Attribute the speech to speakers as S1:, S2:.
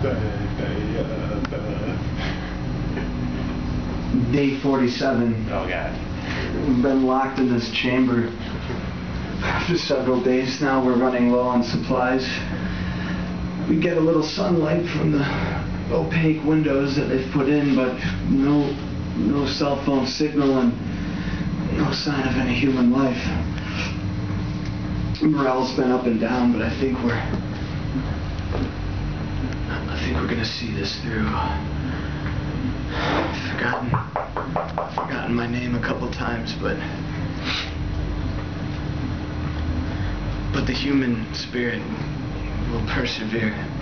S1: Day 47.
S2: Oh God.
S1: We've been locked in this chamber for several days now. We're running low on supplies. We get a little sunlight from the opaque windows that they've put in, but no cell phone signal and no sign of any human life. Morale's been up and down, but I think we're gonna see this through. Forgotten my name a couple times, but the human spirit will persevere.